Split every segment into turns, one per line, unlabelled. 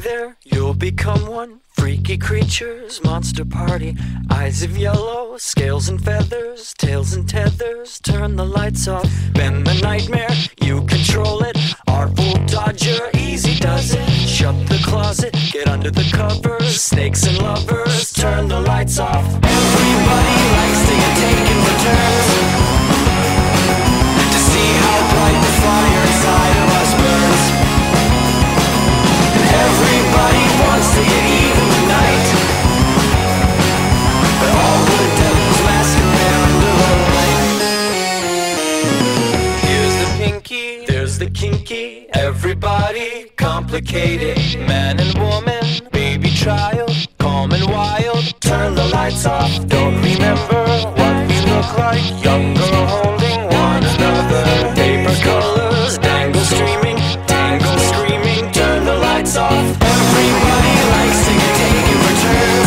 there, you'll become one. Freaky creatures, monster party. Eyes of yellow, scales and feathers, tails and tethers. Turn the lights off, bend the nightmare, you control it. Artful dodger, easy does it. Shut the closet, get under the covers. Snakes and lovers, turn the lights off. Everybody likes to get taken for turns, to see how bright the fire inside of us burns. And everybody wants to get evil tonight, but all good devils masquerade under the light. Here's the pinky, there's the kinky. Everybody complicated, man and woman, baby child, calm and wild. Turn the lights off, don't remember what we look like. Young girl holding one another. Paper colors, dangle streaming, tangle screaming. Turn the lights off. Everybody likes to get taken for turns,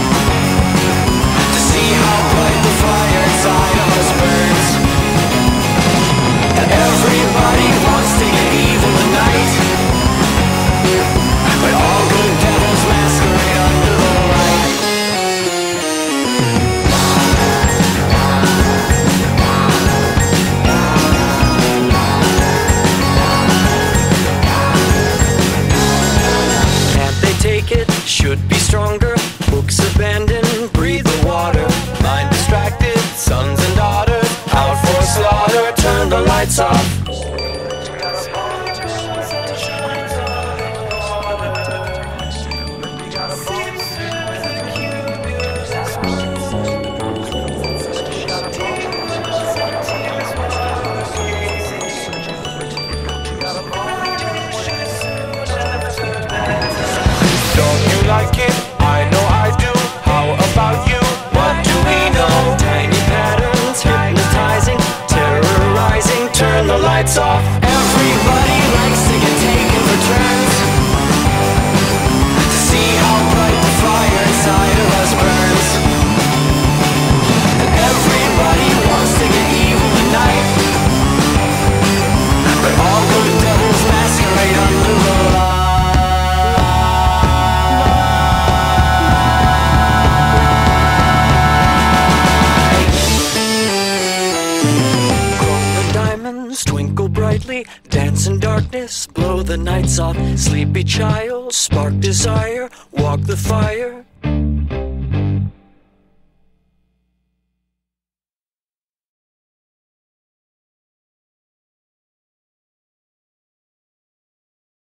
to see how bright the fire inside of us burns. And everybody wants to get evil tonight, but all good devils masquerade under the light. Can't they take it? Should be stronger. Books abandoned, breathe the water. Mind distracted, sons and daughters out for slaughter. Turn the lights off. Don't you like it? I know I do. How about you? What do we know? Tiny patterns, hypnotizing, terrorizing. Turn the lights off. Everybody likes to get taken for turns, to see how bright the fire inside of us burns. And everybody wants to get evil tonight, but all good devils masquerade under the light. Twinkle brightly, dance in darkness, blow the nights off. Sleepy child, spark desire, walk the fire.